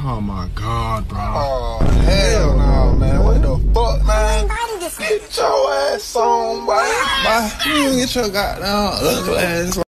Oh my God, bro. Oh, hell no, man. What the fuck, man? Get your ass on, boy. Bye. You get your goddamn ugly ass on.